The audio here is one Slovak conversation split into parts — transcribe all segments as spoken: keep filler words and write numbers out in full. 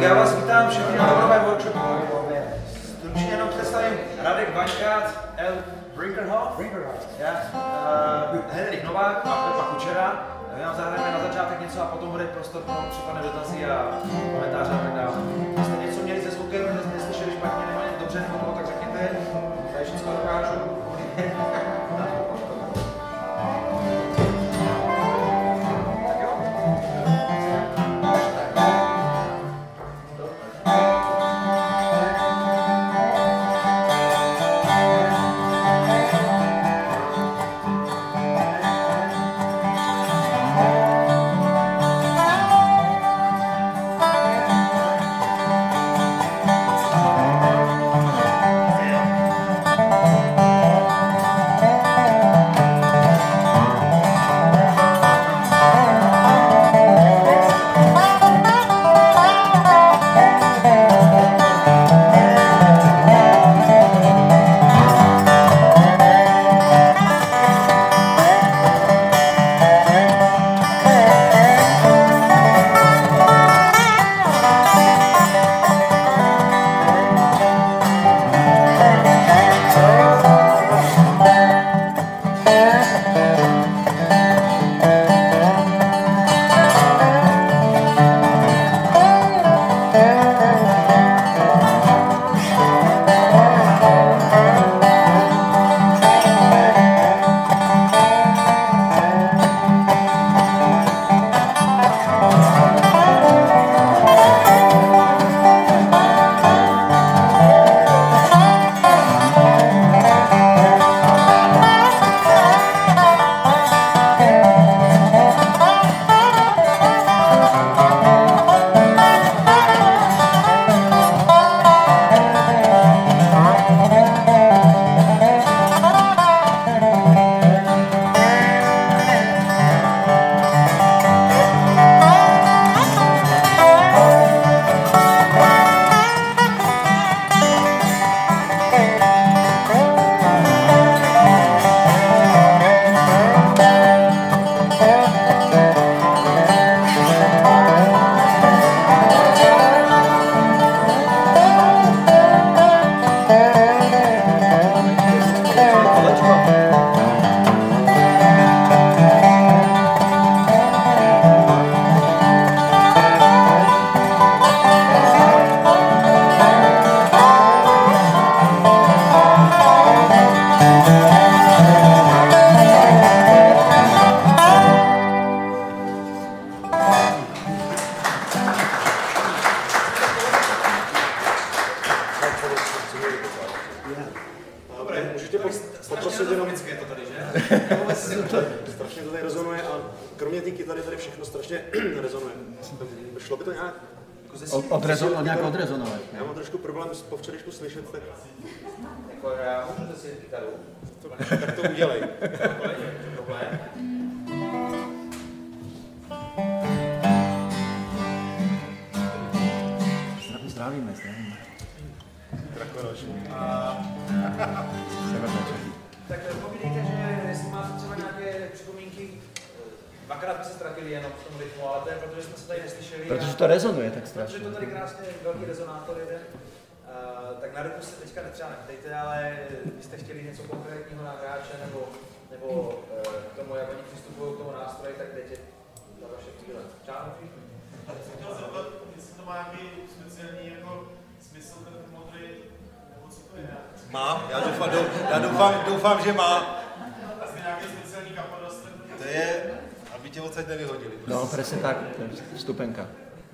já vás vítám všechny na dobrovém workshopu. Stručně jenom představím Radek Vaňkát, L. Brinkerhoff, já, uh, Henrik Novák a Pepa Kučera. My vám zahrajeme na začátek něco a potom bude prostor pro případné dotazy a komentáře a tak dále. Když jste něco měli se zvukem, neslyšeli špatně, nebo něco dobře, nebo toho, tak řekněte. Tady všechno dokážu. Strašně to tady rezonuje a kromě té kytary tady všechno strašně rezonuje. Šlo by to nějak jako ze od, odrezo, od nějak odrezonovat. Já mám trošku problém po včerejšku slyšet, tak... Jako já můžu zase kytaru? To, tak to udělej. Problém. Zdravíme, zdravíme. Drakonoš. Tak povídejte, že jestli máte třeba nějaké připomínky, dvakrát jsme se ztratili jenom v tom rytmu, ale to je protože jsme se tady neslyšeli. Protože to rezonuje tak strašně. Protože to tady krásně velký rezonátor jeden. Uh, tak na rytmu se teďka netřeba neptejte, ale byste chtěli něco konkrétního na hráče nebo, nebo uh, k tomu, jak oni přistupují k tomu nástroji, tak dejte na vaše chvíle. Čáno? Já jsem chtěl zeptat, jestli to má nějaký speciální jako smysl, ten modrý, nebo co to je? Má, já doufám, já doufám, doufám, že má. Asi nějaký speciální kapadost? To je, aby tě odsaď nevyhodili. No, přesně tak, stupenka.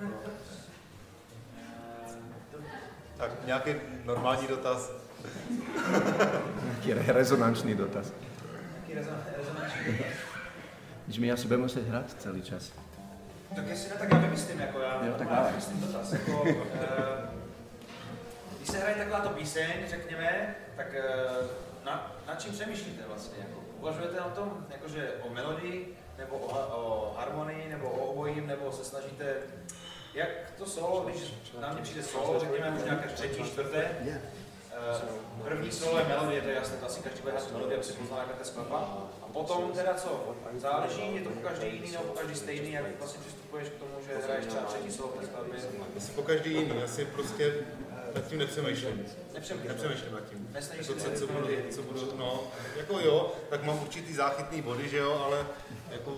Tak nějaký normální dotaz. Nějaký rezonanční dotaz. Nějaký rezonanční dotaz. Když mi asi budeme muset hrát celý čas. Tak jestli ne, tak já vymyslím, jako já, jo, tak já vymyslím dotaz. Jako, uh, když se hraje takováto píseň, řekněme, tak uh, na, na čím přemýšlíte vlastně? Jako, uvažujete o tom, jakože o melodii, nebo o, o harmonii, nebo o obojím, nebo se snažíte, jak to solo, když na mě přijde solo, řekněme už nějaké třetí, čtvrté, uh, Uh, první solo je melodie, to je jasné, to asi každý bude hrát melodie, aby si poznal, jaká to je skladba. A potom teda co? Záleží, je to po každý jiný nebo po každý stejný, jak vlastně přistupuješ k tomu, že hraješ třeba třetí solo v té skladbě? Asi po každý jiný, asi prostě nad tím nepřemýšlím. Nepřemýšlím. Nepřemýšlím nad tím. Nesnažíš Jako, se co, co, budu, co budu, no, jako jo, tak mám určitý záchytný body, že jo, ale jako...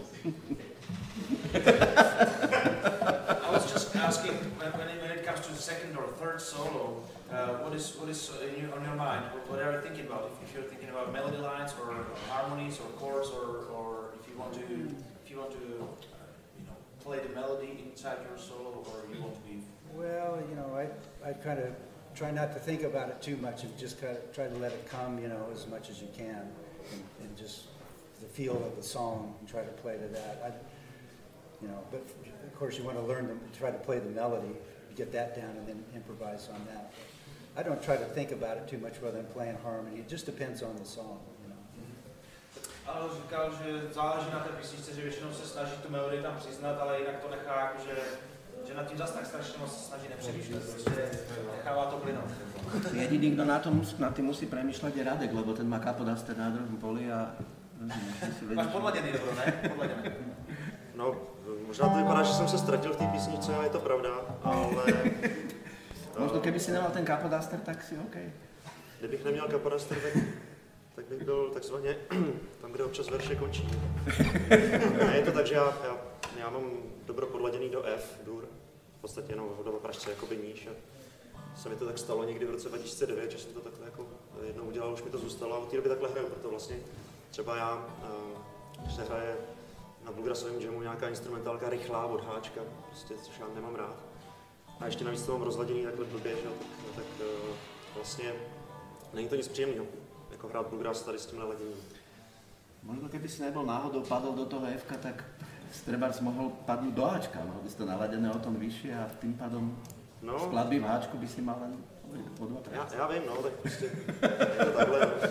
I was just asking when, when, it, when it comes to the second or third solo, uh, what is what is in your, on your mind? What, what are you thinking about? If, if you're thinking about melody lines or harmonies or chords, or, or if you want to if you want to uh, you know play the melody inside your solo, or you want to be. Well, you know, I I kind of try not to think about it too much and just kind of try to let it come, you know, as much as you can, and, and just the feel of the song and try to play to that. I, you know, but of course you want to learn to try to play the melody, get that down, and then improvise on that. I don't try to think about it too much rather than playing harmony. It just depends on the song, you know. Ale říkal, že záleží na té písničce, že většinou se snaží tu melodii tam přiznat, ale jinak to nechá jakože, že nad tím zase tak strašně moc snaží nepřemýšlet, prostě nechává to plynout. Jediný, kto na, to mus, na tým musí premýšľať, je Radek, lebo ten má kapodaster na druhom poli a... Máš podladěný dobro, ne? Podladěný. No, možná to vypadá, že jsem se ztratil v té písničce, a je to pravda, ale... Možno keby si nemal ten kapodaster, tak si OK. Kdybych neměl kapodaster, tak, tak bych byl takzvaně tam, kde občas verše končí. Ne, je to tak, že já, já, já mám dobro podladěný do F, dur, v podstatě jenom v pražce jakoby níž. A se mi to tak stalo někdy v roce dva tisíce devět, že jsem to takhle jako jednou udělal, už mi to zůstalo a od té doby takhle hraju, proto vlastně třeba já, když se hraje na bluegrassovém jamu nějaká instrumentálka rychlá od háčka, prostě, což já nemám rád. A ještě navíc to mám rozladěný takhle blbě, že? Tak, tak uh, vlastně není to nic příjemného, jako hrát bluegrass tady s tímhle laděním. Možno keby si nebol náhodou padol do toho F-ka, tak trebárs mohol padnúť do Ačka, mohol by si to naladené o tom vyššie a tým pádom no, skladby v Ačku by si mal len o dva já, já vím, no, tak prostě je to takhle. No.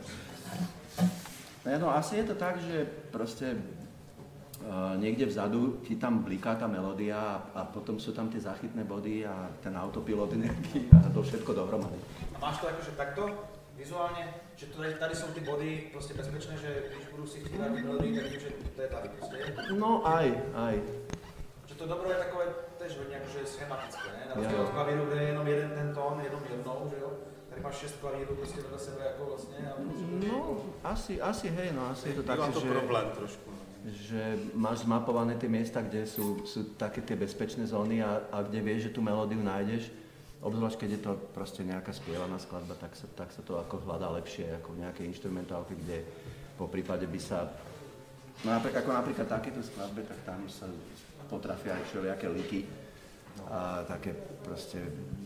No, no asi je to tak, že proste uh, niekde vzadu ti tam bliká tá melódia a, a potom sú tam tie zachytné body a ten autopilot nejaký a to všetko dohromady. A máš to jakože takto, vizuálně, že tady, tady jsou ty body prostě bezpečné, že když budu si chtít dát ty melodii, tak vím, že to je tady prostě. No aj, aj. Že to dobro je takové tež hodně jakože schematické, ne? Na rozdíl od klavíru, kde je jenom jeden ten tón, jenom jednou, že jo? Tady máš šest klavírů prostě vedle sebe jako vlastně. A no, asi, asi hej, no asi je to tak, to že... problém trošku. Že máš zmapované tie miesta, kde sú, sú také tie bezpečné zóny a, a kde vieš, že tú melódiu nájdeš. Obzvlášť, keď je to proste nejaká spievaná skladba, tak sa, tak sa to ako hľadá lepšie ako v nejakej inštrumentálke, kde po prípade by sa... No napríklad, ako napríklad takéto skladbe, tak tam sa potrafia aj všelijaké liky a také proste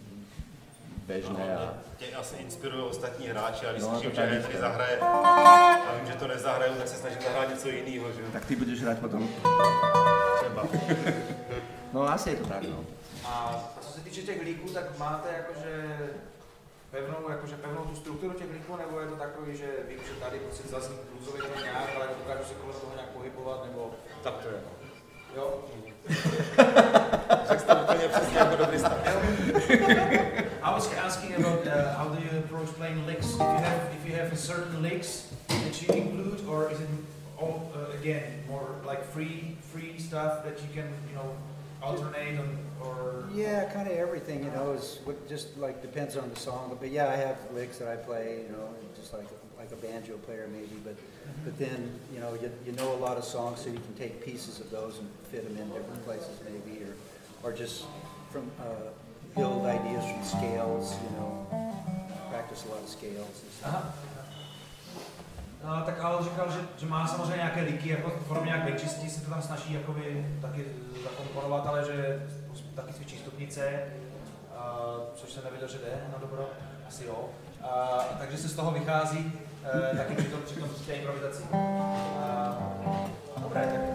bežné a... Tě asi inspirují ostatní hráči a když No, slyším, to že tak Henry je. zahraje a vím, že to nezahraju, tak se snažím zahrát něco jiného, že jo? Tak ty budeš hrať potom. Třeba. No asi je to tak, no. A co se týče těch líků, tak máte jakože pevnou, jakože pevnou tu strukturu těch líků, nebo je to takový, že vím, že tady prostě zazní bluesový to nějak, ale dokážu se kolem toho nějak pohybovat, nebo... Tak to je. Jo? Tak jste úplně přesně jako dobrý stav. I was asking about uh, how do you approach playing licks? If you have, if you have a certain licks that you include, or is it all uh, again more like free, free stuff that you can, you know, alternate on, or? Yeah, kind of everything, you know, is what just like depends on the song. But yeah, I have licks that I play, you know, just like like a banjo player maybe. But but then you know you you know a lot of songs, so you can take pieces of those and fit them in different places maybe, or or just from uh, build ideas from scales, you know, practice a lot of scales and stuff. Aha. No, tak ale říkal, že, že má samozřejmě nějaké liky, jako formě nějak vyčistí, se to tam snaží jakoby taky zakomponovat, ale že taky cvičí stupnice, uh, což se nevěděl, že jde na dobro, asi jo. Uh, takže se z toho vychází uh, taky při tom, při tom té improvizaci. Uh, dobré, tak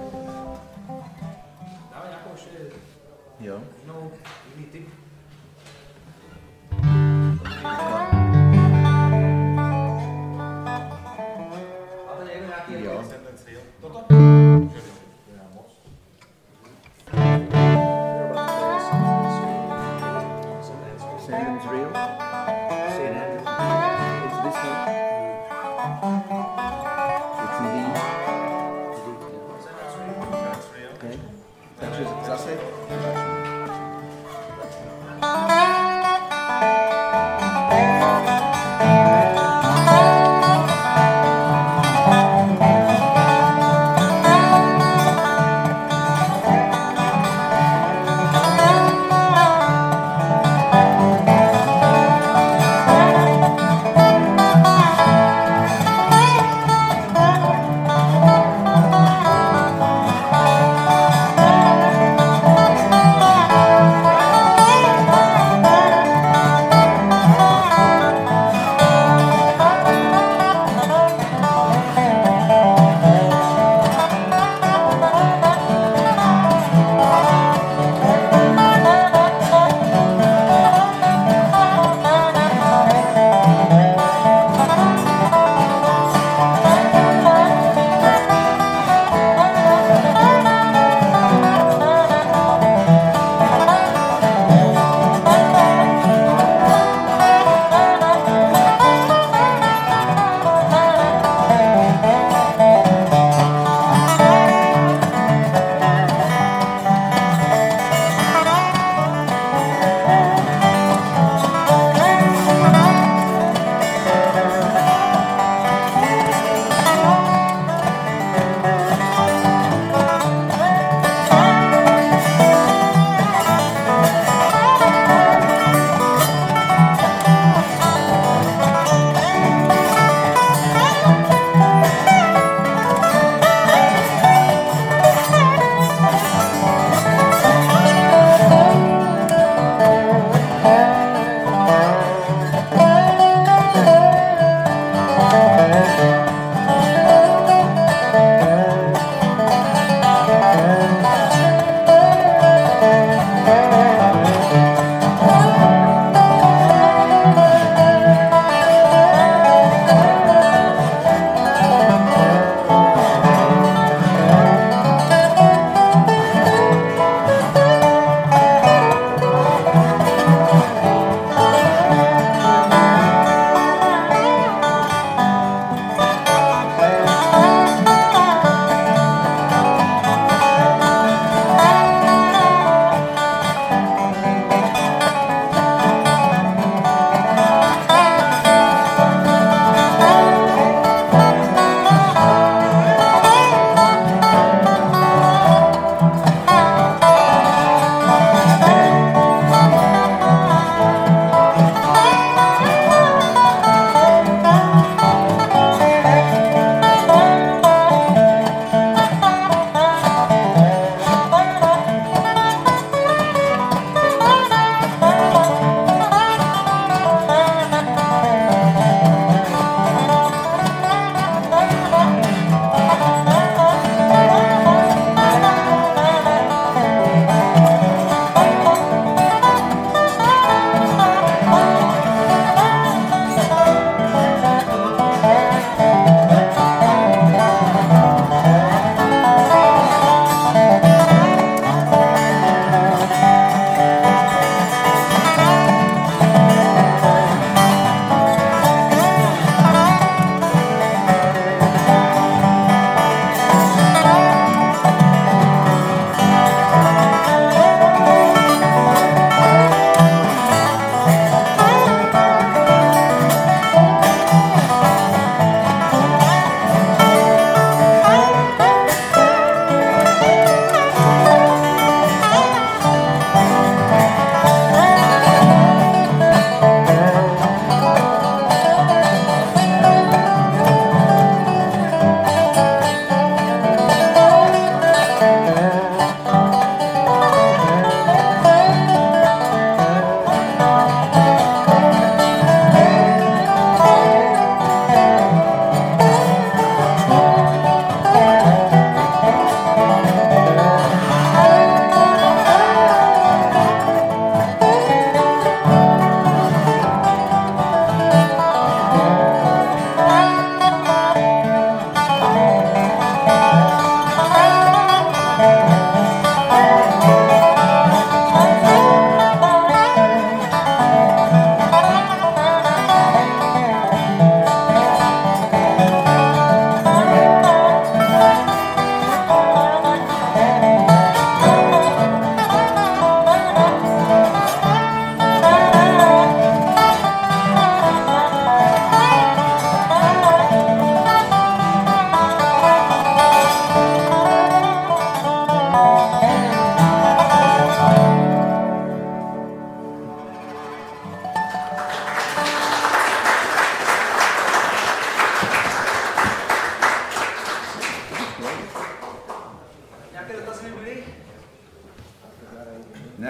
dáme nějakou ještě Jo. jinou, jiný tip. Máte někdo nějaký Jo. Toto? Sand and Drill. Saint Andrew.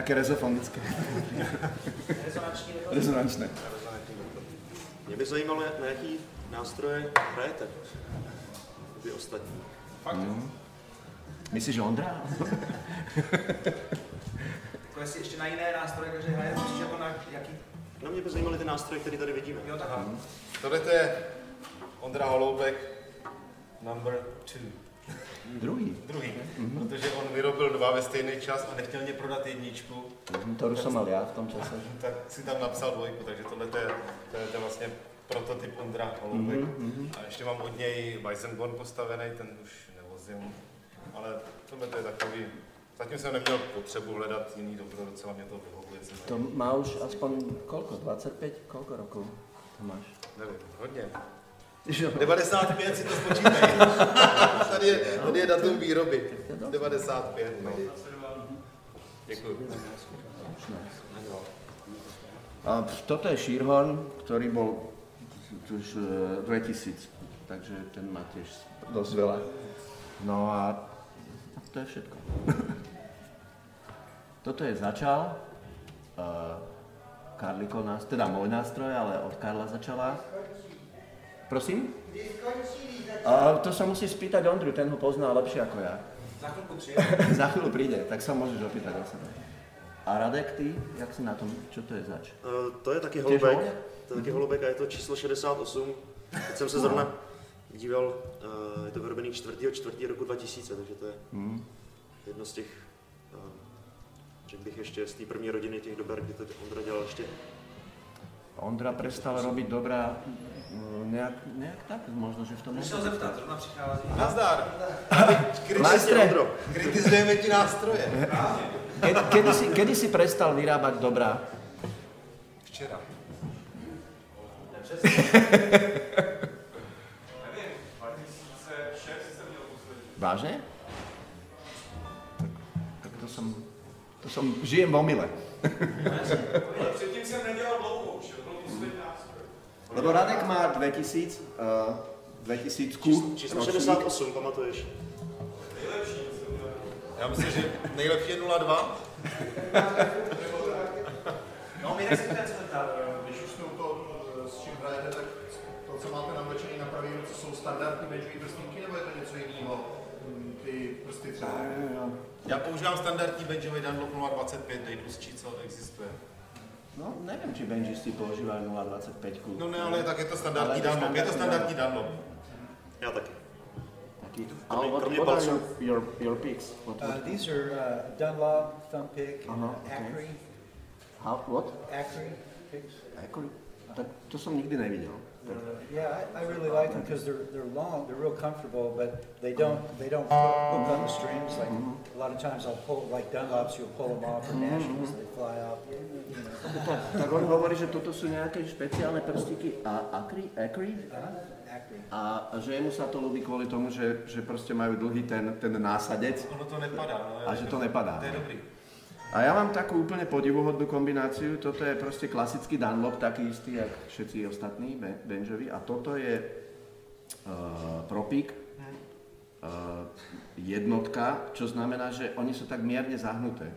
Také rezofonické. Rezonanční nebo? Rezonančné. Mě by zajímalo, na jaký nástroje hrajete. Vy ostatní. Fakt? Mm. Myslíš Ondra? Jako jestli ještě na jiné nástroje, takže hraje, myslíš jako na jaký? No mě by zajímaly ty nástroje, které tady vidíme. Jo, tak. Mm. Tohle je Ondra Holoubek, number two. Druhý. Druhý, mm-hmm. Protože on vyrobil dva ve stejný čas a nechtěl mě prodat jedničku. Mm, to už jsem mal já v tom čase. Tak si tam napsal dvojku, takže tohle je, to je, to je vlastně prototyp Ondra Holoubek. Mm-hmm. A ještě mám od něj Weissenborn postavený, ten už nevozím. Ale tohle je takový, zatím jsem neměl potřebu hledat jiný dobro, docela mě to vyhovuje. To má už aspoň kolko? dvacet pět? Kolko rokov to máš? Nevím, hodně. devadesát pět si to spočítej. tady, je, tady je datum výroby. devadesát pět, no. Děkuji. A toto je Shearhorn, ktorý bol už dvetisíc, takže ten má tiež dosť veľa. No a to je všetko. Toto je začal, uh, Karlikov nástroj, teda môj nástroj, ale od Karla začala. Prosím? A to sa musí spýtať Ondru, ten ho pozná lepšie ako ja. Za chvíľku přijde. Za chvíľu príde, tak sa môžeš opýtať o sebe. A Radek, ty, jak si na tom, čo to je zač? Uh, to je taky Holoubek, to je taky Holoubek a je to číslo šedesát osm. Teď jsem se zrovna díval, uh, je to vyrobený čtvrtého čtvrtého roku dva tisíce, takže to je Hmm. jedno z těch, uh, řekl bych ještě z té první rodiny těch dober, kdy to Ondra dělal ještě. Ondra prestal robiť dobrá nejak, nejak tak, možno, že v tom... Musel zeptat, zrovna přichází. Nazdar. Majstre, Kritizujeme ti nástroje. kedy, kedy, si, kedy si prestal vyrábať dobrá? Včera. Vážne? Tak, tak to som, to som, žijem v omyle. Ale předtím jsem nedělal dlouho už, to byl poslední nástroj. Lebo Radek má dvetisíc, uh, dvetisícku. Číslo šedesát osm, pamatuješ? Já myslím, že nejlepší je nula dva. No, my nechci ten se zeptat. Když už jsme u toho, s čím hrajete, tak to, co máte navlečený na pravý ruce, jsou standardní benžový prstníky, nebo je to něco jiného? Ty prsty třeba? Já používám standardní benžový Dunlop nula dvacet pět, nejtlustší, co existuje. No, neviem, či benžisti používajú nula dvacet päť. No ne, ale tak je to standardní Ale je to Dunlop, je to standardní Dunlop. Já taky. A what, kromě what are palců. your, your, your picks? What, Uh, what? these are uh, Dunlop, thumb pick, and Uh-huh, okay. Acri, How, what? Acri picks. Ako, tak to som nikdy nevidel. Uh, yeah, I, I really like them because they're they're long, they're real comfortable, but they don't they don't hook on the strings. Like a lot of times I'll pull like Dunlops, you'll pull them off or Nationals, they fly off. You know. Tak, tak on hovorí, že toto sú nejaké špeciálne prstíky a Acri, Acri? Uh-huh. Acri. A že jemu sa to ľúbi kvôli tomu, že, že proste majú dlhý ten, ten násadec. Ono to nepadá. No, A že to nepadá. To je dobrý. A ja mám takú úplne podivuhodnú kombináciu. Toto je proste klasický Dunlop, taký istý, jak všetci ostatní benžovi. A toto je uh, Propik, uh, jednotka, čo znamená, že oni sú tak mierne zahnuté.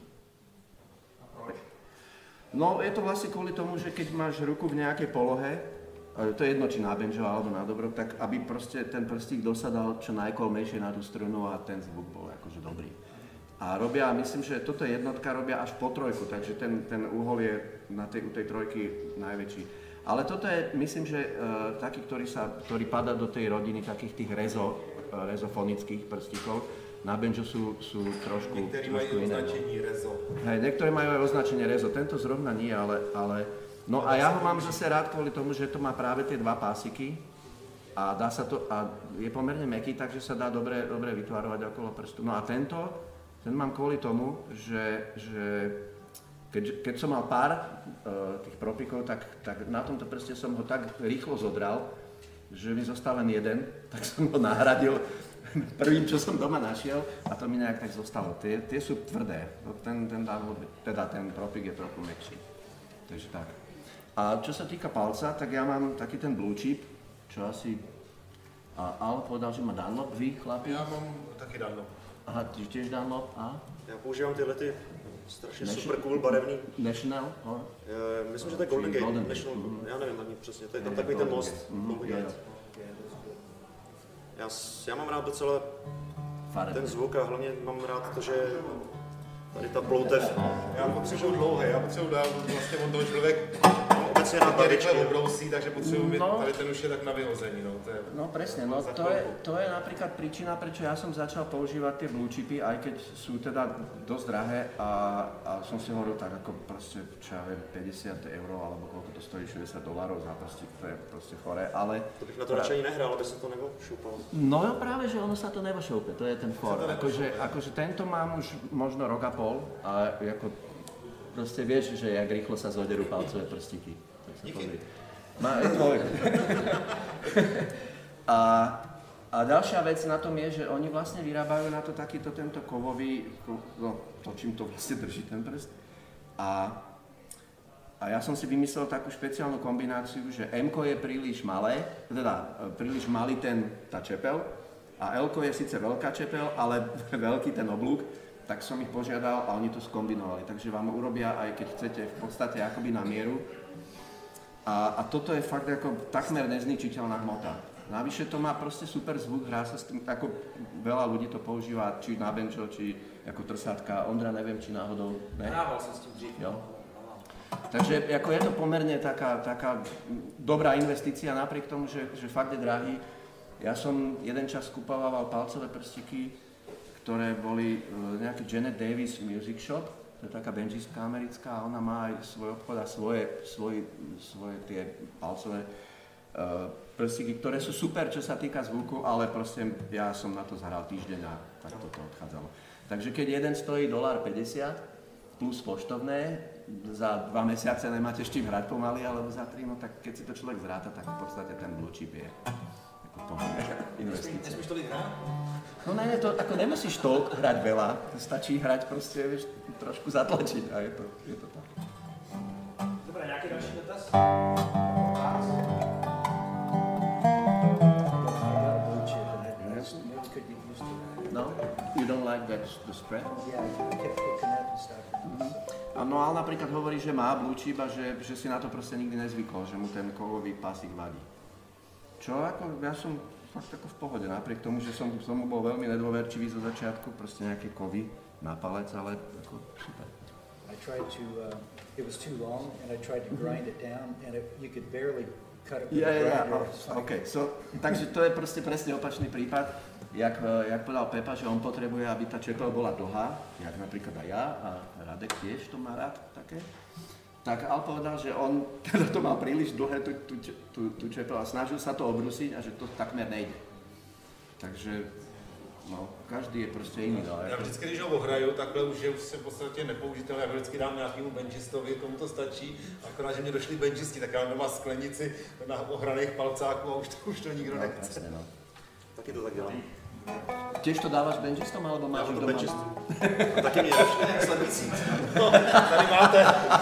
No, je to vlastne kvôli tomu, že keď máš ruku v nejakej polohe, uh, to je jedno, či na benžo alebo na dobro, tak aby proste ten prstík dosadal čo najkolmejšie na tú strunu a ten zvuk bol akože dobrý. A robia, myslím, že toto jednotka robia až po trojku, takže ten, ten uhol je na tej, u tej trojky najväčší. Ale toto je, myslím, že uh, taký, ktorý, sa, ktorý padá do tej rodiny takých tých rezo, uh, rezofonických prstíkov. Na banjo sú, sú trošku, Niektorí trošku majú iné. označení rezo. Hej, niektorí majú aj označenie rezo, tento zrovna nie, ale, ale... No a ja ho mám zase rád kvôli tomu, že to má práve tie dva pásiky a dá sa to, a je pomerne mäkký, takže sa dá dobre, dobre vytvarovať okolo prstu. No a tento, ten mám kvôli tomu, že, že keď, keď som mal pár uh, tých propikov, tak, tak na tomto prste som ho tak rýchlo zodral, že mi zostal len jeden, tak som ho nahradil prvým, čo som doma našiel a to mi nejak tak zostalo. Tie, tie sú tvrdé, ten, ten, teda ten propik je trochu mäkší. Takže tak. A čo sa týka palca, tak ja mám taký ten blue chip, čo asi... A Al povedal, že má Dunlop, vy chlapi? Já mám taky Dunlop. Aha, ty tiež Dunlop a? Já používám tyhle ty strašně super cool, barevný. National? Oh. Je, myslím, že to je Golden Gate, Golden. National, Mm-hmm. já nevím ani přesně, to je tam takový ten most. Mm-hmm. Yeah. Já, s- já mám rád docela Farebné. ten zvuk a hlavně mám rád to, že tady ta ploutev. Já potřebuju dlouhé, já potřebuju dát, vlastně on toho člověk Obecně rád hodně rychle barvičky. obrousí, takže potřebuju mít, No. tady ten už je tak na vyhození, no, to je... No presne, no to je, to je napríklad príčina, prečo ja som začal používať tie blue chipy, aj keď sú teda dosť drahé a, a som si hovoril tak ako proste, čo ja viem, päťdesiat eur alebo koľko to stojí, šesťdesiat dolárov za prstík, to je proste chore, ale... To bych na to radšej nehrál, aby se to nevošupalo. No jo, práve, že ono sa to nevošoupe, to je ten chor. Akože, akože tento mám už možno rok a pol a ako proste vieš, že jak rýchlo sa zoderú palcové prstíky. Tak sa pozri. Má aj tvoj. a, a ďalšia vec na tom je, že oni vlastne vyrábajú na to takýto tento kovový, no to čím to vlastne drží ten prst. A, a ja som si vymyslel takú špeciálnu kombináciu, že M-ko je príliš malé, teda príliš malý ten, tá čepel a L-ko je síce veľká čepel, ale veľký ten oblúk, tak som ich požiadal a oni to skombinovali. Takže vám urobia, aj keď chcete, v podstate akoby na mieru. A, a toto je fakt ako takmer nezničiteľná hmota. Navyše to má proste super zvuk, hrá sa s tým, ako veľa ľudí to používa, či na banjo, či ako trsátka. Ondra, neviem, či náhodou, ne? Hrával som s tým dřív. Jo. Takže ako je to pomerne taká, taká dobrá investícia, napriek tomu, že, že fakt je drahý. Ja som jeden čas kupoval palcové prstíky, ktoré boli nejaký Janet Davis Music Shop, to je taká benžistka americká a ona má aj svoj obchod a svoje, svoj, svoje tie palcové uh, prstíky, ktoré sú super, čo sa týka zvuku, ale proste ja som na to zahral týždeň a tak toto odchádzalo. Takže keď jeden stojí jeden päťdesiat plus poštovné, za dva mesiace nemáte s čím hrať pomaly, alebo za tri, no tak keď si to človek zráta, tak v podstate ten blue chip je investícia. Nesmíš tolik hrát? No ne, to ako nemusíš toľko hrať veľa, stačí hrať proste, vieš, trošku zatlačiť a je to, je to tak. Dobre, nejaký další dotaz? No, you don't like that, the spread? Yeah, I kept looking at and stuff. A no ale napríklad hovorí, že má blue chip a že, že si na to proste nikdy nezvykol, že mu ten kovový pásik vadí. Čo ako, ja som fakt ako v pohode, napriek tomu, že som, som mu bol veľmi nedôverčivý zo začiatku, proste nejaké kovy na palec, ale ako super. I tried to, uh, it was too long, and I tried to grind it down, and it, you could barely cut it with Ja, a ja, ja, grinder. It's like- OK, so, takže to je proste presne opačný prípad, jak, jak povedal Pepa, že on potrebuje, aby tá čepel bola dlhá, jak napríklad aj ja a Radek tiež to má rád také. Tak Al povedal, že on teda to mal príliš dlhé tú, tú, tú, tú čepel a snažil sa to obrusiť a že to takmer nejde. Takže, no, každý je proste iný. No, Já vždycky, když ho ohraju, takhle už je už se v podstatě nepoužitelné, já vždycky dám nějakému benžistovi, tomu to stačí, akorát, že mě došli benžisti, tak já mám doma sklenici na ohraných palcáků a už to, už to nikdo no, nechce. presne, no. Taky to tak dělám. Tiež to dávaš benžistom, alebo Já máš mám ich to doma? benžist. A taky mě došli. Tady máte.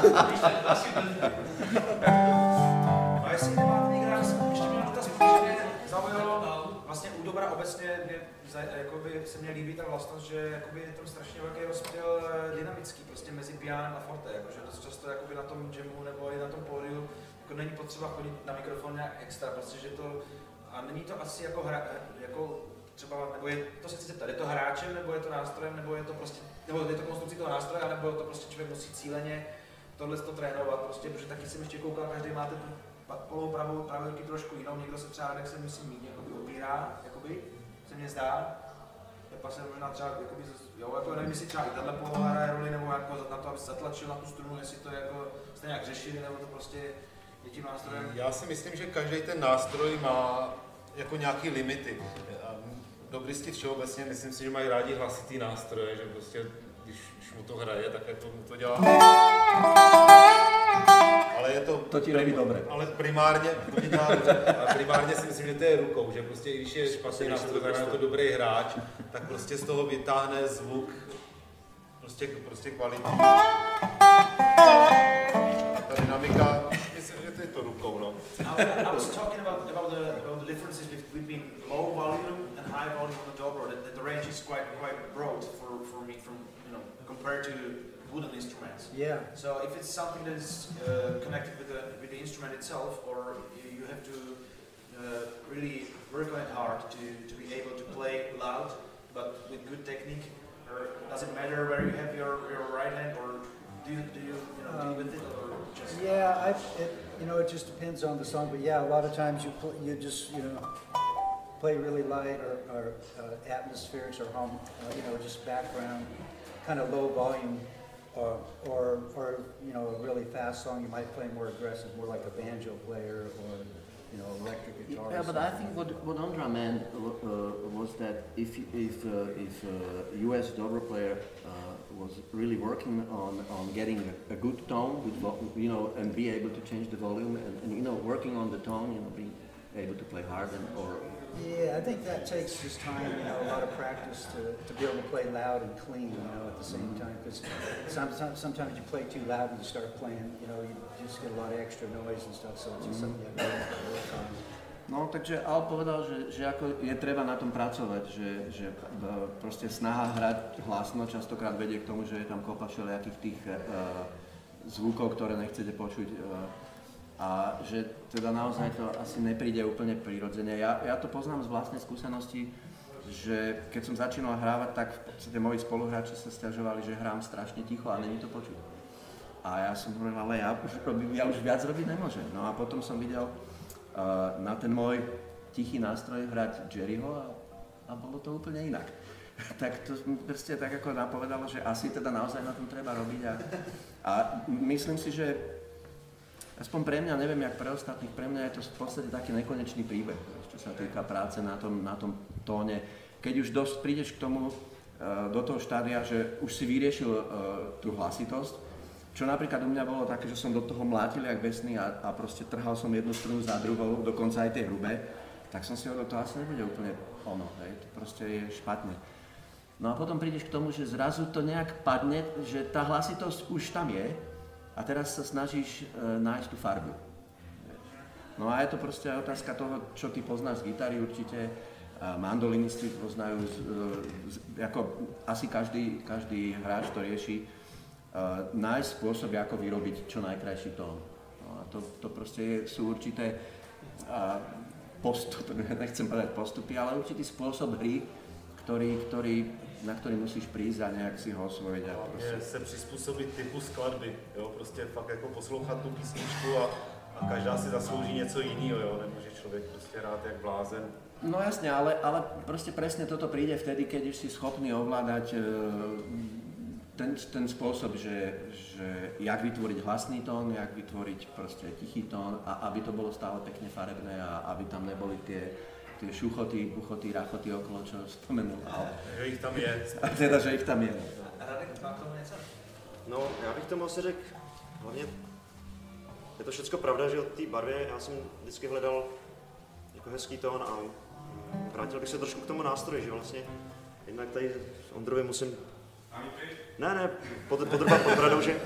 A jestli nemáte někdo nás, ještě měl dotaz, protože mě zaujalo, vlastně u dobra obecně mě, za- jakoby, se mně líbí ta vlastnost, že jakoby, je tam strašně velký rozptyl eh, dynamický, prostě mezi pianem a forte, jakože dost často jakoby, na tom jamu nebo i na tom pódiu jako není potřeba chodit na mikrofon nějak extra, prostě, že to, a není to asi jako, hra, jako třeba, nebo je to se chci zeptat, je to hráčem, nebo je to nástrojem, nebo je to prostě, nebo je to konstrukcí toho nástroje, nebo to prostě člověk musí cíleně tohle to trénovat, prostě, protože taky jsem ještě koukal, každý máte tu polou pravou, pravou ruky trošku jinou, někdo se třeba, jak se musí mít, jakoby opírá, jakoby, se mně zdá, Pepa se možná třeba, jakoby, jo, jako nevím, jestli třeba i tahle poloha hraje roli, nebo jako na to, aby se zatlačil na tu strunu, jestli to jako jste nějak řešili, nebo to prostě je tím nástrojem. Já si myslím, že každý ten nástroj má jako nějaký limity. A Dobristi všeobecně, myslím si, že mají rádi hlasitý nástroje, že prostě, když, když mu to hraje, tak jako mu to dělá. Ale je to... To ti robí dobre. Ale primárně, to ti dělá dobře, ale primárně si myslím, že to je rukou, že prostě i když je špatný nástroj, tak je to dobrý hráč, tak prostě z toho vytáhne zvuk prostě, prostě kvalitní. Ta dynamika, myslím, že to je to rukou, no. I was talking about, about, the, about the differences between low volume and high volume on the dobro, that, that the range is quite quite broad for, for me, from, you know, compared to wooden instruments. Yeah. So if it's something that is uh, connected with the with the instrument itself, or you, you have to uh, really work on it hard to, to be able to play loud, but with good technique, or does it matter where you have your, your right hand, or do you, do you, you know, deal with it, or just... Yeah, I, it, you know, it just depends on the song, but yeah, a lot of times you pl you just, you know, play really light, or, or uh, atmospherics, or home, uh, you know, just background, kind of low volume, or, or, or, you know, a really fast song, you might play more aggressive, more like a banjo player, or, you know, electric guitar. Yeah, but I think what what Ondra meant uh, was that if if uh, if a U S dobro player uh, was really working on on getting a, a good tone, with vo you know, and be able to change the volume, and, and you know, working on the tone, you know, being able to play hard and or. Yeah, I think that takes just time, you know, a lot of practice to, to be able to play loud and clean, you know, at the same time. Because sometimes, sometimes you play too loud and you start playing, you know, you just get a lot of extra noise and stuff, so it's just something you have to work on. No, takže Al povedal, že, že ako je treba na tom pracovať, že, že proste snaha hrať hlasno častokrát vedie k tomu, že je tam kopa všelijakých tých uh, zvukov, ktoré nechcete počuť. Uh, a že teda naozaj to asi nepríde úplne prirodzene. Ja, ja to poznám z vlastnej skúsenosti, že keď som začínal hrávať, tak v podstate moji spoluhráči sa sťažovali, že hrám strašne ticho a není to počuť. A ja som hovoril, ale ja už, ja už viac robiť nemôžem. No a potom som videl uh, na ten môj tichý nástroj hrať Jerryho a, a bolo to úplne inak. Tak to proste tak ako napovedalo, že asi teda naozaj na tom treba robiť a, a myslím si, že aspoň pre mňa, neviem jak pre ostatných, pre mňa je to v podstate taký nekonečný príbeh, čo sa týka práce na tom, na tom tóne. Keď už dosť prídeš k tomu, do toho štádia, že už si vyriešil tú hlasitosť, čo napríklad u mňa bolo také, že som do toho mlátil jak besný a, a proste trhal som jednu strunu za druhou, dokonca aj tie hrubé, tak som si hovoril, to asi nebude úplne ono, hej, to proste je špatne. No a potom prídeš k tomu, že zrazu to nejak padne, že tá hlasitosť už tam je, a teraz sa snažíš e, nájsť tú farbu. No a je to proste aj otázka toho, čo ty poznáš z gitary určite. A mandolinisti poznajú, z, z, ako asi každý, každý hráč to rieši, e, nájsť spôsob, ako vyrobiť čo najkrajší tón. No a to, to proste je, sú určité a, postupy, nechcem povedať postupy, ale určitý spôsob hry, ktorý, ktorý na ktorý musíš prísť a nejak si ho osvojiť. A prostě se přizpůsobit typu skladby, jo, prostě fakt jako poslouchat tu písničku a, a každá si zaslouží něco jiného, jo, nemůže člověk prostě hrát jak blázen. No jasne, ale, ale proste presne toto príde vtedy, keď už si schopný ovládať ten, ten spôsob, že, že jak vytvoriť hlasný tón, jak vytvoriť proste tichý tón a aby to bolo stále pekne farebné a aby tam neboli tie tie šuchoty, buchoty, rachoty okolo, čo spomenul. Že ich tam je. A teda, že ich tam je. A Radek, má k tomu něco? No, já bych tomu asi řekl, hlavně je to všecko pravda, že od té barvě já jsem vždycky hledal jako hezký tón a vrátil bych se trošku k tomu nástroji, že vlastně jednak tady Ondrovi musím... Ne, ne, pod, podrbat pod bradou, že...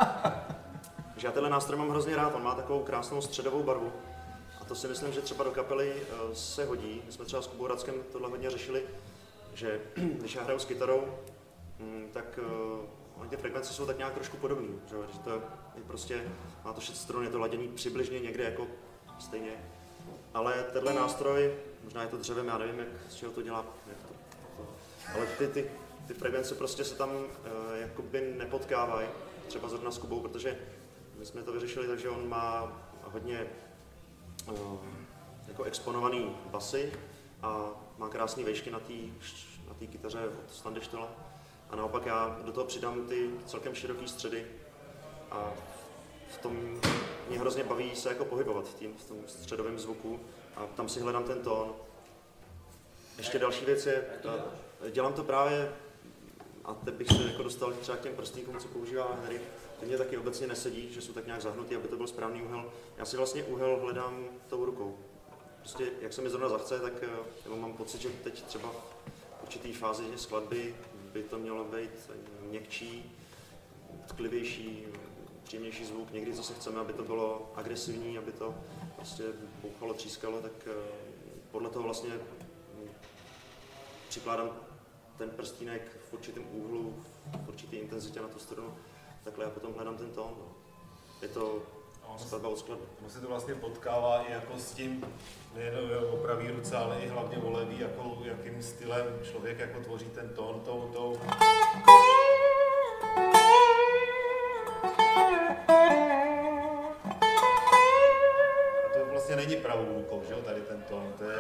že já tenhle nástroj mám hrozně rád, on má takovou krásnou středovou barvu. A to si myslím, že třeba do kapely uh, se hodí. My jsme třeba s Kubou Rackem tohle hodně řešili, že když já hraju s kytarou, mm, tak uh, ty frekvence jsou tak nějak trošku podobné, že, že to je prostě, má to šest strun, je to laděný přibližně někde jako stejně. Ale tenhle nástroj, možná je to dřevem, já nevím, jak, z čeho to dělá, jak to, to, ale ty, ty, ty frekvence prostě se tam uh, jakoby nepotkávají, třeba zrovna s Kubou, protože my jsme to vyřešili tak, že on má hodně Uh, jako exponovaný basy a má krásné vejšky na té na té kytaře od Standeštola. A naopak já do toho přidám ty celkem široké středy a v tom mě hrozně baví se jako pohybovat v, tím, v tom středovém zvuku a tam si hledám ten tón. Ještě další věc je, dělám to právě, a teď bych se jako dostal třeba k těm prstíkům, co používá Henry. Ty mě taky obecně nesedí, že jsou tak nějak zahnutý, aby to byl správný úhel. Já si vlastně úhel hledám tou rukou. Prostě jak se mi zrovna zachce, tak nebo mám pocit, že teď třeba v určitý fázi skladby by to mělo být měkčí, tklivější, příjemnější zvuk. Někdy zase chceme, aby to bylo agresivní, aby to prostě bouchalo, třískalo, tak podle toho vlastně přikládám ten prstínek v určitém úhlu, v určité intenzitě na tu strunu. takhle já potom hledám ten tón. No. Je to skladba od skladby. Ono se to vlastně potkává i jako s tím, nejen o pravý ruce, ale i hlavně o levý, jako, jakým stylem člověk jako tvoří ten tón, tou, tou. A to vlastně není pravou rukou, že jo, tady ten tón, to je,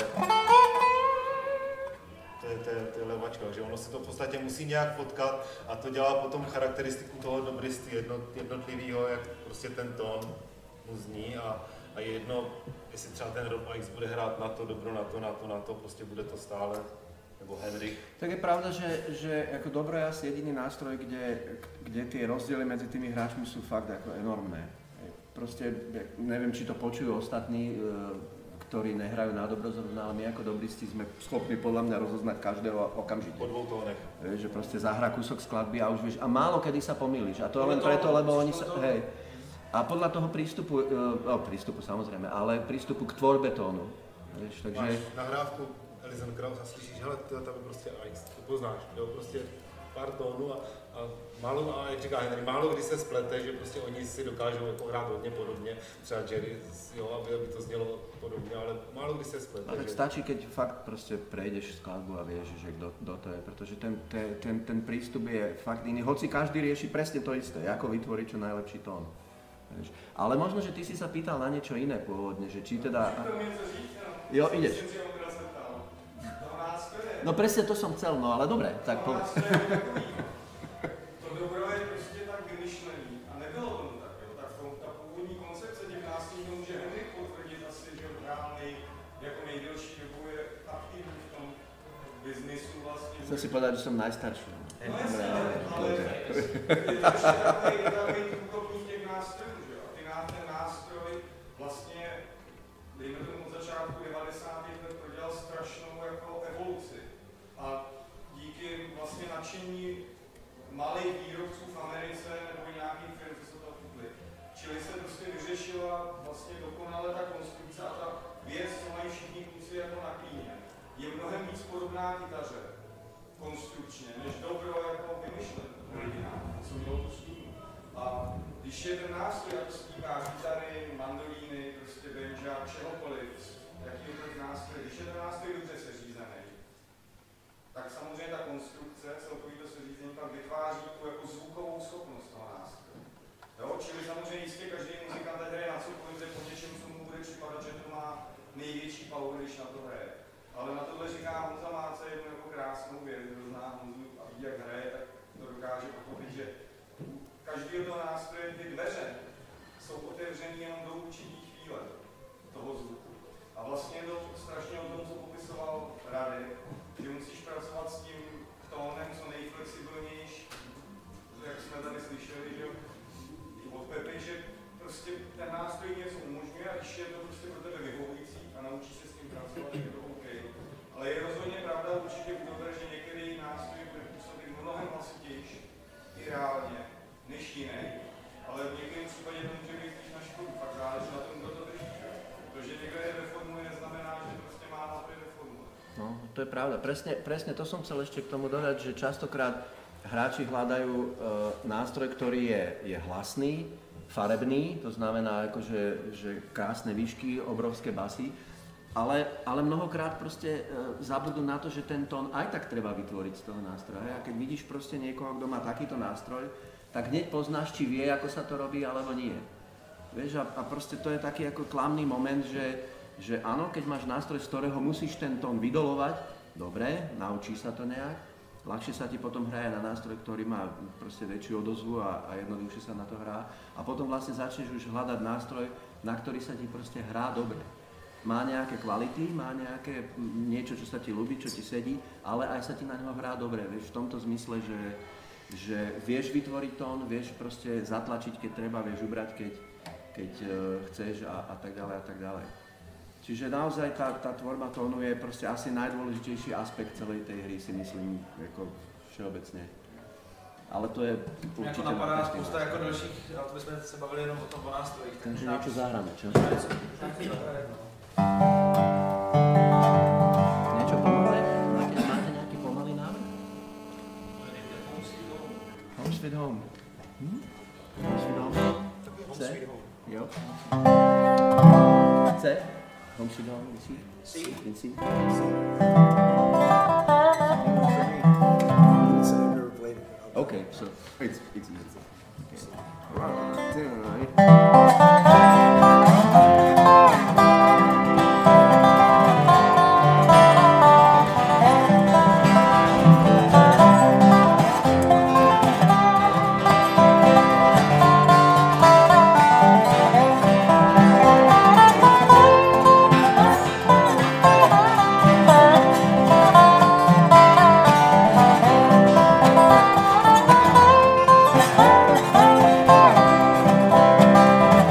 to je, to je, to je levačka, že ono se to v podstatě musí nějak potkat a to dělá potom charakteristiku toho dobristy jedno, jednotlivýho, jak prostě ten tón mu zní a, a je jedno, jestli třeba ten Rob X bude hrát na to, dobro, na to, na to, na to, prostě bude to stále, nebo Henrik. Tak je pravda, že, že ako dobro je asi jediný nástroj, kde, kde tie rozdiely medzi tými hráčmi sú fakt ako enormné. Proste neviem, či to počujú ostatní, ktorí nehrajú na dobro zrovna, ale my ako dobristi sme schopní podľa mňa rozoznať každého okamžite. Po dvou tónech. Že proste zahrá kúsok skladby a už vieš, a málo kedy sa pomýliš. A to len preto, lebo oni sa, hej. A podľa toho prístupu, no prístupu samozrejme, ale prístupu k tvorbe tónu. Vieš, takže... Máš nahrávku Alison Krauss a slyšíš, hele, to tam je prostě X, to poznáš, jo, prostě pár tónů a, a málo, a jak říká Henry, málo kdy se splete, že prostě oni si dokážou jako hrát hodně podobně, třeba Jerry, jo, aby, aby to znělo podobně, ale málo kdy se splete. A tak že... stačí, keď fakt prostě prejdeš skladbu a vieš, že kdo, kdo to je, protože ten, ten, ten, ten prístup je fakt iný, hoci každý rieši presne to isté, ako vytvoriť čo najlepší tón. Ale možno, že ty si sa pýtal na niečo iné pôvodne, že či teda... Jo, ideš. No presne to som chcel, no ale dobre, tak povedz. To dobro je prostě tak vymyšlený a nebylo tomu tak, jo. Tak to, ta původní koncepce těch nástrojů to může Henrik potvrdit asi, že reálnej, jako nejdelší dobu je aktivní v tom biznisu vlastně. Chcem si povedať, že som najstarší. No jasně, ale je takový průkopník těch nástrojů, že jo. A ten nástroj vlastně, dejme tomu od začátku devadesátých let prodělal strašnou jako evoluci. A díky vlastně nadšení malých výrobců v Americe nebo nějakých firm, co se to chytli. Čili se prostě vyřešila vlastně dokonale ta konstrukce a ta věc, co mají všichni kluci jako na klíně, je mnohem víc podobná kytaře konstrukčně, než dobro jako vymyšlené, co mělo tu studnu. A když je ten nástroj, jako zpívá kytary, mandolíny, prostě banjo, čehokoliv, jakýkoliv nástroj, když je ten nástroj dobře seřízený, tak samozřejmě ta konstrukce, celkový to seřízení tam vytváří tu jako zvukovou schopnost toho nástroje. Jo, čili samozřejmě jistě každý muzikant hraje na cokoliv, že po něčem, co mu bude připadat, že to má největší power, když na to hraje. Ale na tohle říká Honza Máce jednu jako krásnou věc, kdo zná Honzu a ví, jak hraje, tak to dokáže pochopit, že každý toho nástroje, ty dveře jsou otevřený jenom do určitý chvíle toho zvuku. A vlastně je to strašně o tom, co popisoval Radek, že musíš pracovat s tím tónem co nejflexibilnější, jak jsme tady slyšeli, že od Pepy, že prostě ten nástroj něco umožňuje a když je to prostě pro tebe vyhovující a naučíš se s tím pracovat, je to OK. Ale je rozhodně pravda určitě dobré, že některý nástroj bude působit mnohem hlasitější i reálně než jiný, ale v některém případě to může být spíš na škodu, pak záleží na tom, kdo to drží. Protože někdo je reformuje, neznamená, že prostě má na to je reformuje. No, to je pravda. Presne, presne to som chcel ešte k tomu dodať, že častokrát hráči hľadajú e, nástroj, ktorý je, je hlasný, farebný, to znamená akože, že krásne výšky, obrovské basy, ale, ale mnohokrát proste e, zabudnú na to, že ten tón aj tak treba vytvoriť z toho nástroja. A keď vidíš proste niekoho, kto má takýto nástroj, tak hneď poznáš, či vie, ako sa to robí, alebo nie. Vieš, a, a proste to je taký ako klamný moment, že, že áno, keď máš nástroj, z ktorého musíš ten tón vydolovať, dobre, naučíš sa to nejak, ľahšie sa ti potom hraje na nástroj, ktorý má proste väčšiu odozvu a, a jednoduchšie sa na to hrá. A potom vlastne začneš už hľadať nástroj, na ktorý sa ti proste hrá dobre. Má nejaké kvality, má nejaké niečo, čo sa ti ľúbi, čo ti sedí, ale aj sa ti na ňo hrá dobre, vieš, v tomto zmysle, že, že vieš vytvoriť tón, vieš proste zatlačiť, keď treba, vieš ubrať, keď, keď uh, chceš a, a tak ďalej a tak ďalej. Čiže naozaj tá, tá tvorba tónu je proste asi najdôležitejší aspekt celej tej hry, si myslím, jako všeobecne. Ale to je určite... Jako napadá spousta jako dalších, ale to bychom se bavili jenom o tom o nástrojích. Takže niečo zahráme, čo? Niečo pomalé? Máte, máte nejaký pomalý návrh? Home Sweet Home. Hm? Home Sweet Home. Jo. C? Home Sweet Home, in C? C. In C? So I've never played it. But I'll Okay, so it's it's easy. Okay. Thank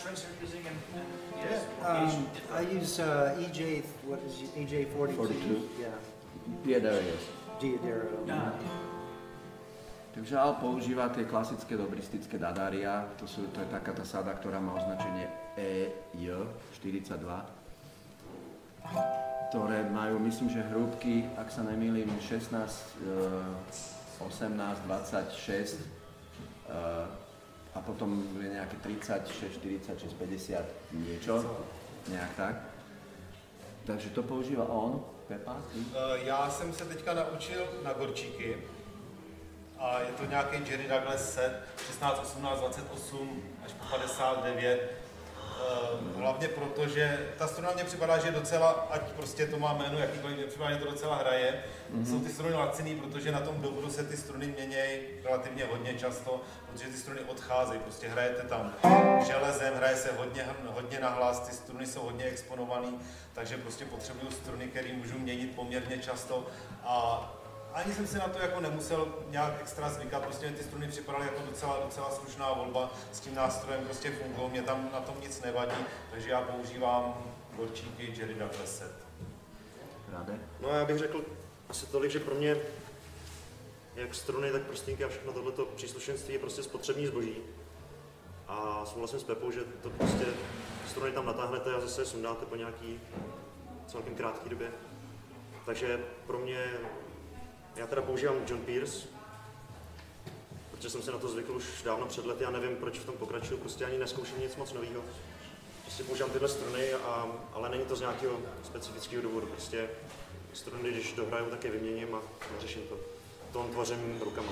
strings you're using and Yeah, um, I use uh, E J, what is it, E J forty-two? forty-two. Yeah, Diodarius. Diodaro. Takže Al používa tie klasické dobristické dadária, to, sú, to je taká tá sada, ktorá má označenie E J štyridsaťdva, ktoré majú, myslím, že hrúbky, ak sa nemýlim, šestnásť, osemnásť, dvadsaťšesť a potom je nejaké tridsaťšesť, štyridsaťšesť, päťdesiat niečo, nejak tak. Takže to používa on, Pepa, ty? Já jsem se teďka naučil na gorčíky. A je to nějaký Jerry Douglas set, šestnáct, osmnáct, dvacet osm až po padesát devět. Hlavně proto, že ta struna mně připadá, že docela, ať prostě to má jméno jakýkoliv, mě připadá, že to docela hraje. Mm-hmm. Jsou ty struny laciný, protože na tom dovodu se ty struny měnějí relativně hodně často, protože ty struny odcházejí, prostě hrajete tam železem, hraje se hodně, hodně nahlas, ty struny jsou hodně exponované, takže prostě potřebuju struny, které můžu měnit poměrně často. A ani jsem si na to jako nemusel nějak extra zvykat, prostě mě ty struny připadaly jako docela, docela slušná volba, s tím nástrojem prostě fungují, mě tam na tom nic nevadí, takže já používám gorčíky Jerry Douglas set. Rade? No já bych řekl asi tolik, že pro mě jak struny, tak prstinky a všechno tohleto příslušenství je prostě spotřební zboží. A souhlasím s Pepou, že to prostě struny tam natáhnete a zase je sundáte po nějaký celkem krátké době. Takže pro mě já teda používám John Pierce, protože jsem si na to zvykl už dávno před lety a nevím, proč v tom pokračuju, prostě ani neskouším nic moc nového. Prostě používám tyhle struny, a, ale není to z nějakého specifického důvodu, prostě struny, když dohraju, tak je vyměním a neřeším to. Tón tvořím rukama.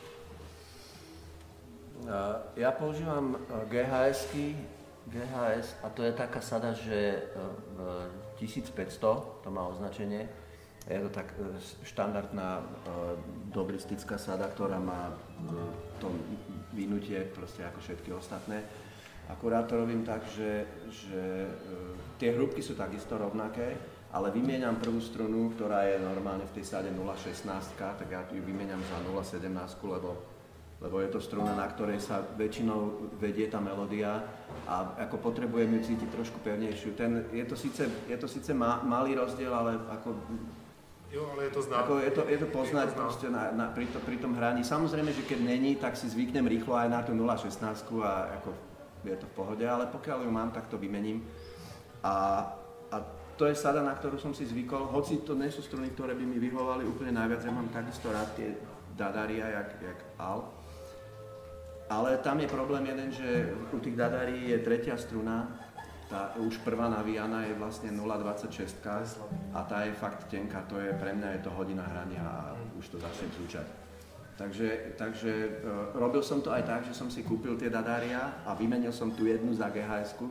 Ja používam GHS-ky, G H S a to je taká sada, že tisícpäťsto, to má označenie. Je to tak štandardná dobristická sada, ktorá má to vynutie proste ako všetky ostatné. Akurát to robím tak, že, že tie hrúbky sú takisto rovnaké, ale vymieňam prvú strunu, ktorá je normálne v tej sade nula šestnásť, tak ja ju vymieňam za nula sedemnásť, lebo, lebo je to struna, na ktorej sa väčšinou vedie tá melódia a ako potrebujem ju cítiť trošku pevnejšiu. Ten, je to síce, je to síce ma, malý rozdiel, ale ako... Jo, ale je to znát. Ako je, to, je to poznať je to proste na, na, pri, to, pri tom hraní. Samozrejme, že keď není, tak si zvyknem rýchlo aj na tú nula šestnásť a ako je to v pohode, ale pokiaľ ju mám, tak to vymením. A, a to je sada, na ktorú som si zvykol, hoci to nie sú struny, ktoré by mi vyhovovali úplne najviac, ja mám takisto rád tie dadaria, jak, jak Al. Ale tam je problém jeden, že u tých dadarí je tretia struna, tá už prvá navíjana je vlastne nula dvadsaťšesť a tá je fakt tenká, to je pre mňa je to hodina hrania a už to začne zúčať. Takže, takže uh, robil som to aj tak, že som si kúpil tie dadária a vymenil som tú jednu za G H S-ku.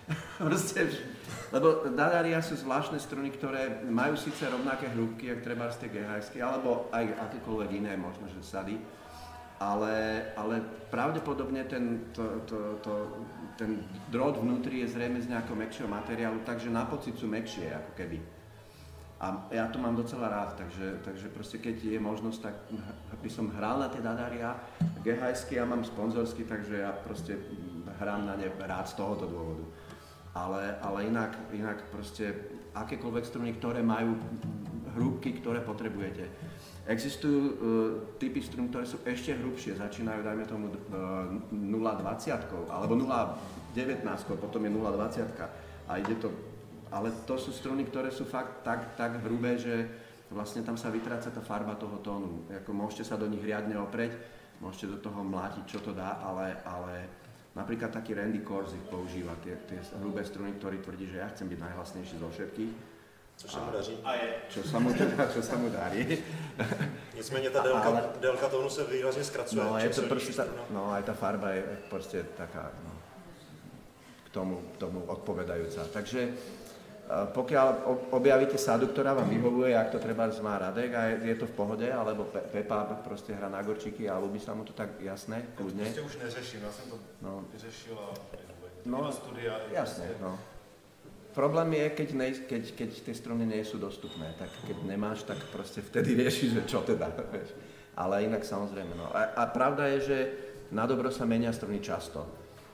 Lebo dadária sú zvláštne struny, ktoré majú síce rovnaké hrúbky, jak treba z tie G H S-ky, alebo aj akékoľvek iné, možno že sady. Ale, ale pravdepodobne ten, to, to, to, ten drôt vnútri je zrejme z nejakého mäkšieho materiálu, takže na pocit sú mäkšie, ako keby. A ja to mám docela rád, takže, takže proste keď je možnosť, tak by som hral na tie dadária. G H S-ky ja mám sponzorsky, takže ja proste hrám na ne rád z tohoto dôvodu. Ale, ale inak, inak proste akékoľvek struny, ktoré majú hrúbky, ktoré potrebujete. Existujú uh, typy strún, ktoré sú ešte hrubšie, začínajú, dajme tomu, uh, nula dvadsať alebo nula devätnásť, potom je nula dvadsať a ide to, ale to sú struny, ktoré sú fakt tak, tak hrubé, že vlastne tam sa vytráca tá farba toho tónu. Jako môžete sa do nich riadne opreť, môžete do toho mlátiť, čo to dá, ale, ale napríklad taký Randy Korz ich používa, tie, tie hrubé struny, ktorý tvrdí, že ja chcem byť najhlasnejší zo všetkých. Což se mu daří. A je. Čo sa mu, čo sa mu darí. Nicméně ta délka, ale, délka tónu se výrazně zkracuje. No, je to prostě ta, no aj tá farba je prostě taká, no, k tomu, tomu odpovedajúca. Takže pokiaľ objavíte sadu, ktorá vám vyhovuje, jak to treba má Radek a je, je to v pohode, alebo Pe, Pepa prostě hra na gorčíky a ľúbi sa mu to tak jasné, kľudne. Já to prostě už neřeším, já jsem to no. vyřešil a no, do studia. Jasné, prostě... no. Problém je, keď, nej, keď, keď tie struny nie sú dostupné, tak keď nemáš, tak proste vtedy riešiš, že čo teda, vieš. Ale inak samozrejme, no. A, a pravda je, že na dobro sa menia struny často.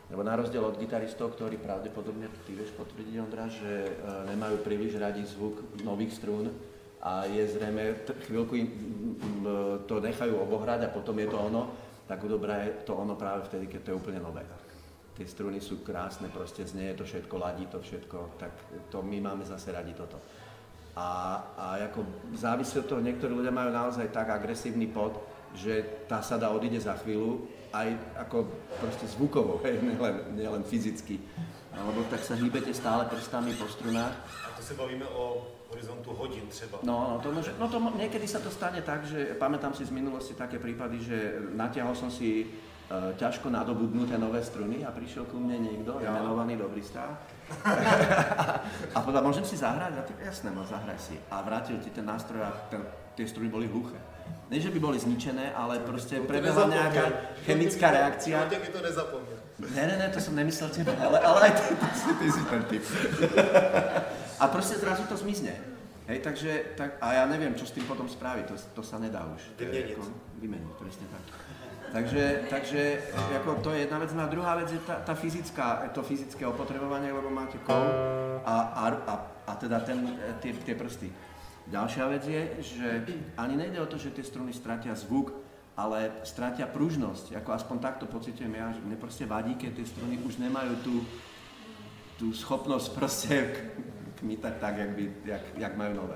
Lebo na rozdiel od gitaristov, ktorí pravdepodobne, ty vieš potvrdiť, Ondra, že uh, nemajú príliš radi zvuk nových strún a je zrejme, chvíľku im to nechajú obohrať a potom je to ono, tak dobré je to ono práve vtedy, keď to je úplne nové. Tie struny sú krásne, proste znie to všetko, ladí to všetko, tak to my máme zase radi toto. A, a ako závisí od toho, niektorí ľudia majú naozaj tak agresívny pod, že tá sada odíde za chvíľu, aj ako proste zvukovo, hej, nielen, nielen fyzicky. Lebo tak sa hýbete stále prstami po strunách. A to sa bavíme o horizontu hodín třeba. No, no, to môže, no to, niekedy sa to stane tak, že pamätám si z minulosti také prípady, že natiahol som si uh, ťažko nadobudnuté nové struny a prišiel ku mne niekto, ja. Menovaný Dobrista. A povedal, môžem si zahrať? A ty, jasné, no zahraj si. A vrátil ti ten nástroj a ten, tie struny boli hluché. Nie, že by boli zničené, ale proste prebehla nejaká chemická reakcia. Ty mi to nezapomňal. Ne, ne, ne, to som nemyslel teba, ale, ale aj ty, ty, ty si ten typ. A proste zrazu to zmizne. Hej, takže, tak, a ja neviem, čo s tým potom spraviť, to, to sa nedá už. Vymeniť. Vymeniť, presne tak. Takže, takže ako to je jedna vec, no a druhá vec je tá, tá fyzická, to fyzické opotrebovanie, lebo máte kov a, a, a, a teda ten, tie, tie prsty. Ďalšia vec je, že ani nejde o to, že tie struny stratia zvuk, ale stratia pružnosť, ako aspoň takto pociťujem ja, že mne proste vadí, keď tie struny už nemajú tú, tú schopnosť proste kmitať tak, jak, by, jak, jak majú nové.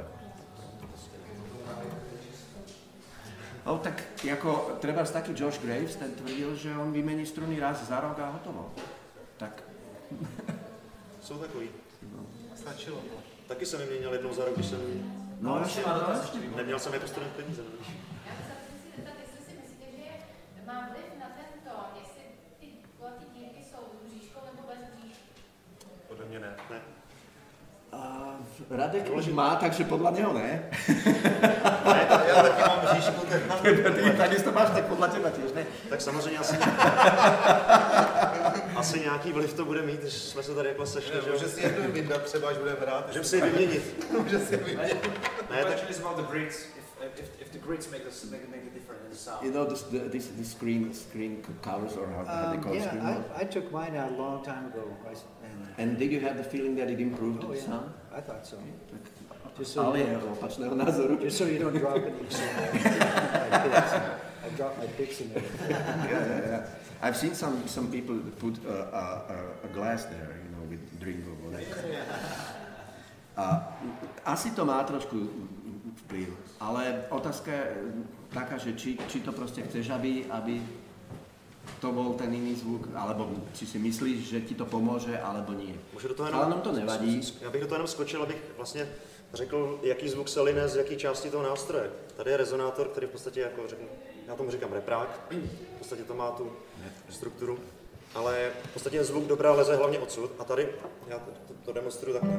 No tak ako treba taký Josh Graves, ten tvrdil, že on vymení struny raz za rok a hotovo. Tak. Jsou takový. No. Stačilo. Taky jsem vyměnil jednou za rok, když jsem No, ještě má dotaz. neměl jsem jako student peníze. Ne? Já se chci si zeptat, jestli si myslíte, že má vliv na ten tón, jestli ty kulatý dírky jsou s bříškou nebo bez bříšky? Podle mě ne. Ne. A Radek už má, takže podľa neho ne. Ne, to já taky mám bříšku. Ty takisto máš, tak podľa teba tiež, ne? Tak samozřejmě asi, asi nějaký vliv to bude mít, když jsme se tady jako sešli. Ne, může si jednou vyndat třeba, až budeme hrát. Můžeme si je vyměnit. Může si je vyměnit. Ne, tak... Question is about the grids. If, if, if the grids make us make, make a difference in the sound. You know this the, this the screen screen covers or how, how they Um, call yeah, screen. I, I took mine out a long time ago. I, s- and, And did you have the feeling that it improved oh the yeah, sound? I thought so. Just so, Ale you je don't, opačného názoru. just so you don't drop any my picks. I dropped my picks in there. Yeah, yeah, yeah. I've seen some some people put uh, a, a, a glass there, you know, with drink or whatever. A asi to má trošku vplyv, ale otázka je taká, že či, či to proste chceš, aby, aby to bol ten iný zvuk, alebo či si myslíš, že ti to pomôže, alebo nie. Můžu do toho Ale nám to nevadí. Já bych do toho jenom skočil, abych vlastně řekl, jaký zvuk se line z jaký části toho nástroje. Tady je rezonátor, který v podstatě, jako řeknu, já tomu říkám reprák, v podstatě to má tu strukturu, ale v podstatě zvuk dobrá leze hlavně odsud a tady, já to, to, to demonstruju takhle.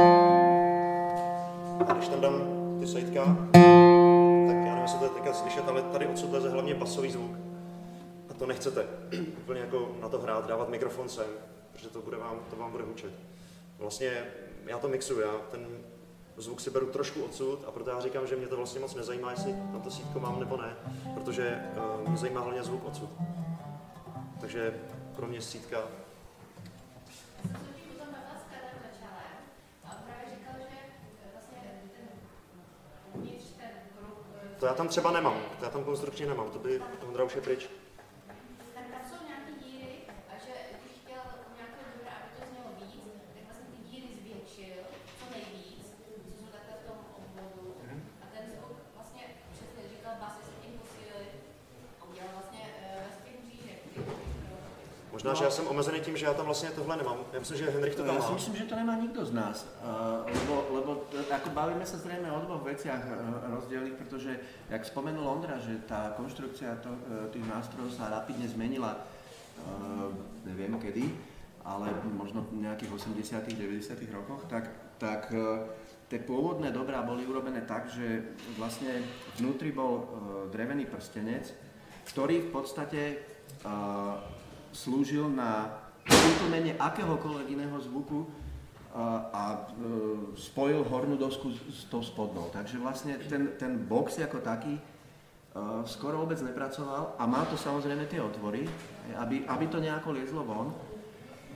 A když tam dám ty sajtka, tak já nevím, jestli to je teďka slyšet, ale tady odsud leze hlavně basový zvuk. A to nechcete úplně jako na to hrát, dávat mikrofon sem, protože to, bude vám, to vám bude hučet. Vlastně já to mixuju, já ten zvuk si beru trošku odsud a proto já říkám, že mě to vlastně moc nezajímá, jestli na to sítko mám nebo ne, protože uh, mě zajímá hlavně zvuk odsud. Takže pro mě sítka. Já jsem se potom bavila s Karlem Začalem a on právě říkal, že vlastně ten uvnitř ten kruh... To já tam třeba nemám, to já tam konstrukčně nemám, to by Ondra už je pryč. Tam, tam jsou nějaký díry a že když chtěl nějakého dura, aby to znělo víc, tak vlastně ty díry zvětšil co nejvíc, co jsou takhle v tom obvodu. A ten zvuk vlastně přesně říkal, basy se tím posílili a udělal vlastně z těch mřížek. Možná, že já jsem omezený tím, že já tam vlastně tohle nemám. Já myslím, že Henrik to tam Ja má. si myslím, že to nemá nikto z nás, uh, lebo, lebo t- ako bavíme sa zrejme o dvoch veciach uh, rozdielných, pretože, jak spomenul Ondra, že tá konštrukcia to, uh, tých nástrojov sa rapidne zmenila, uh, neviem kedy, ale možno v nejakých osemdesiatych deväťdesiatych rokoch, tak, tak uh, tie pôvodné dobrá boli urobené tak, že vlastne vnútri bol uh, drevený prstenec, ktorý v podstate uh, slúžil na utlmenie akéhokoľvek iného zvuku a, a e, spojil hornú dosku s, s tou spodnou. Takže vlastne ten, ten box ako taký e, skoro vôbec nepracoval a má to samozrejme tie otvory, aby, aby to nejako liezlo von.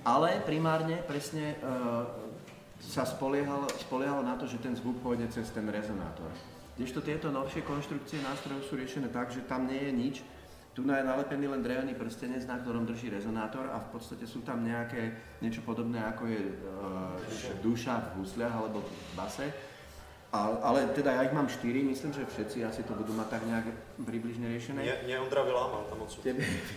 ale primárne presne uh, sa spoliehalo, spoliehalo na to, že ten zvuk pôjde cez ten rezonátor. Kdežto tieto novšie konštrukcie nástrojov sú riešené tak, že tam nie je nič. Tu je nalepený len drevený prstenec, na ktorom drží rezonátor a v podstate sú tam nejaké niečo podobné ako je uh, duša v husliach alebo v base. Ale, ale teda ja ich mám štyri, myslím, že všetci asi to budú mať tak nejak približne riešené. Nie, nie Ondra vylámal tam odsud.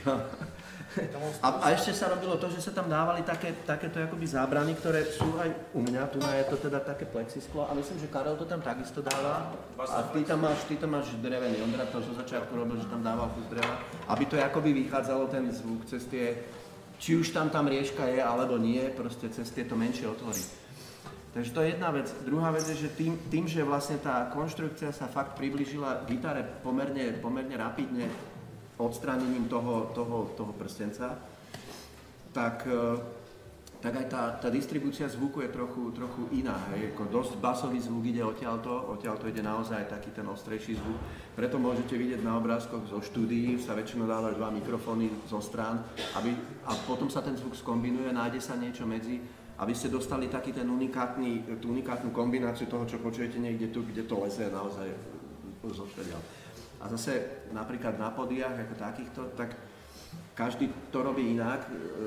A, a ešte sa robilo to, že sa tam dávali také, takéto akoby zábrany, ktoré sú aj u mňa, tu je to teda také plexisklo a myslím, že Karel to tam takisto dáva. A ty tam máš, ty tam máš drevený, Ondra to zo začiatku robil, že tam dával kus dreva, aby to akoby vychádzalo ten zvuk cez tie, či už tam tam rieška je alebo nie, proste cez tieto menšie otvory. Takže to je jedna vec. Druhá vec je, že tým, tým, že vlastne tá konštrukcia sa fakt priblížila gitare pomerne, pomerne rapidne odstránením toho, toho, toho prstenca, tak, tak aj tá, tá distribúcia zvuku je trochu, trochu iná. Hej. Ako dosť basový zvuk ide odtiaľto, odtiaľto ide naozaj taký ten ostrejší zvuk. Preto môžete vidieť na obrázkoch zo štúdií, sa väčšinou dávajú dva mikrofóny zo strán, aby, a potom sa ten zvuk skombinuje, nájde sa niečo medzi, aby ste dostali taký ten unikátny, tú unikátnu kombináciu toho, čo počujete niekde tu, kde to leze naozaj zoštediaľ. A zase napríklad na podiách ako takýchto, tak každý to robí inak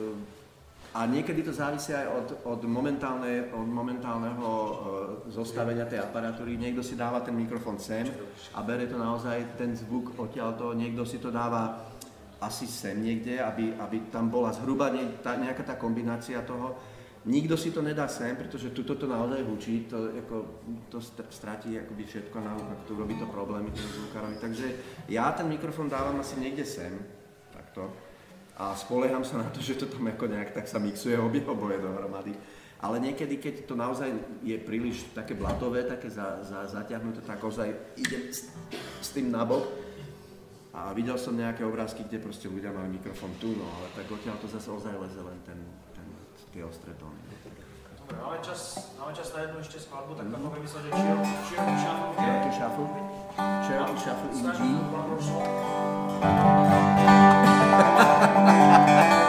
a niekedy to závisí aj od, od, momentálne, od momentálneho zostavenia tej aparatúry. Niekto si dáva ten mikrofón sem a bere to naozaj ten zvuk odtiaľto, niekto si to dáva asi sem niekde, aby, aby tam bola zhruba nejaká tá kombinácia toho. Nikto si to nedá sem, pretože tuto to naozaj hučí, to, ako, to stratí akoby všetko na hudbu, to robí to problémy tým zvukárovi. Takže ja ten mikrofón dávam asi niekde sem, takto, a spolieham sa na to, že to tam ako nejak tak sa mixuje obie oboje dohromady. Ale niekedy, keď to naozaj je príliš také blatové, také za, za, zatiahnuté, tak ozaj idem s, s tým nabok. A videl som nejaké obrázky, kde proste ľudia mali mikrofón tu, no ale tak odtiaľ to zase ozaj leze len ten, ten tie ostré tóny. Dobre, máme čas, máme čas na jednu ešte skladbu, tak mm. vymyslel, že Cherokee Shuffle. Cherokee Shuffle. Cherokee Shuffle in G. Snažím